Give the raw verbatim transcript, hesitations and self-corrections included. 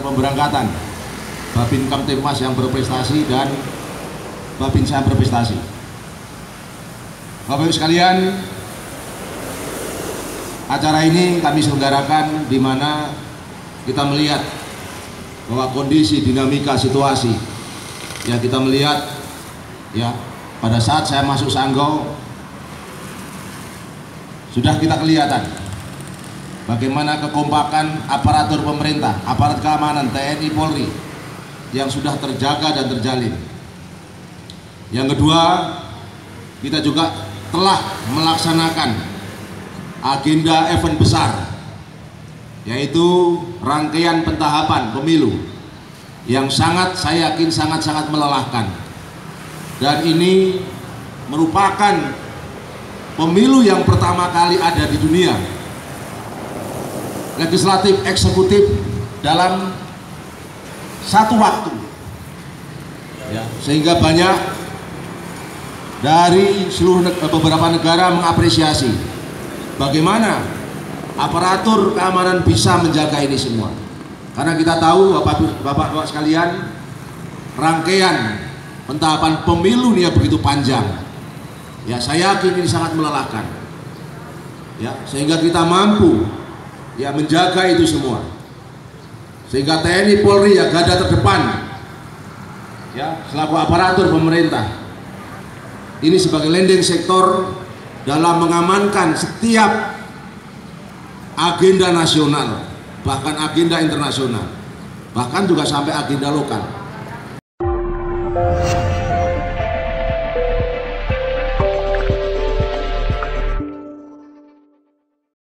pemberangkatan Babin Kamtipmas yang berprestasi dan Babinsa berprestasi. Bapak Ibu sekalian, acara ini kami selenggarakan di mana kita melihat bahwa kondisi dinamika situasi yang kita melihat ya pada saat saya masuk Sanggau sudah kita kelihatan bagaimana kekompakan aparatur pemerintah, aparat keamanan, T N I, Polri yang sudah terjaga dan terjalin. Yang kedua, kita juga telah melaksanakan agenda event besar, yaitu rangkaian pentahapan pemilu yang sangat, saya yakin sangat-sangat melelahkan. Dan ini merupakan pemilu yang pertama kali ada di dunia, legislatif eksekutif dalam satu waktu ya, sehingga banyak dari seluruh beberapa negara mengapresiasi bagaimana aparatur keamanan bisa menjaga ini semua. Karena kita tahu Bapak-Bapak sekalian, rangkaian pentahapan pemilu ini begitu panjang. Ya, saya yakin ini sangat melelahkan. Ya, sehingga kita mampu ya menjaga itu semua. Sehingga T N I, Polri ya garda terdepan. Ya, selaku aparatur pemerintah. Ini sebagai leading sektor dalam mengamankan setiap agenda nasional, bahkan agenda internasional, bahkan juga sampai agenda lokal.